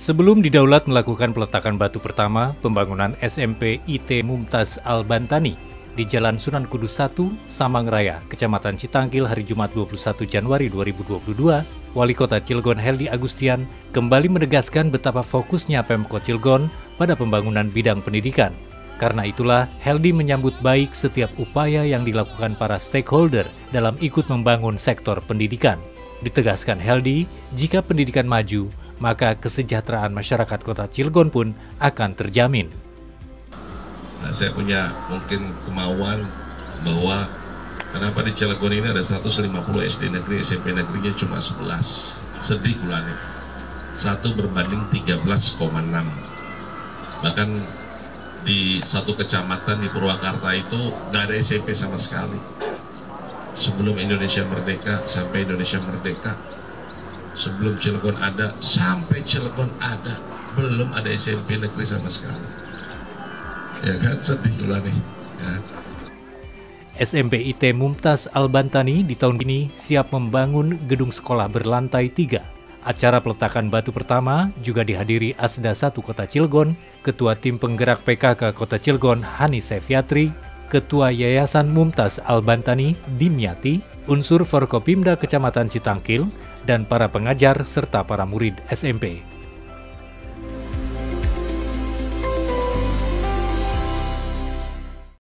Sebelum didaulat melakukan peletakan batu pertama, pembangunan SMP IT Mumtaz Al-Bantani di Jalan Sunan Kudus 1, Samang Raya, Kecamatan Citangkil hari Jumat 21 Januari 2022, Wali Kota Cilegon Heldy Agustian kembali menegaskan betapa fokusnya Pemkot Cilegon pada pembangunan bidang pendidikan. Karena itulah, Heldy menyambut baik setiap upaya yang dilakukan para stakeholder dalam ikut membangun sektor pendidikan. Ditegaskan Heldy, jika pendidikan maju, maka kesejahteraan masyarakat Kota Cilegon pun akan terjamin. Nah, saya punya mungkin kemauan bahwa kenapa di Cilegon ini ada 150 SD negeri, SMP negerinya cuma 11. Sedih kulane. 1 berbanding 13,6. Bahkan di satu kecamatan di Purwakarta itu nggak ada SMP sama sekali. Sebelum Indonesia merdeka sampai Indonesia merdeka, sebelum Cilegon ada sampai Cilegon ada, belum ada SMP negeri sama sekali. Ya kan, sedih lah nih. Ya. SMP IT Mumtaz Al-Bantani di tahun ini siap membangun gedung sekolah berlantai 3. Acara peletakan batu pertama juga dihadiri Asda 1 Kota Cilegon, Ketua Tim Penggerak PKK Kota Cilegon Hani Sefiatri, Ketua Yayasan Mumtaz Al-Bantani Dimyati, unsur Forkopimda Kecamatan Citangkil, dan para pengajar serta para murid SMP.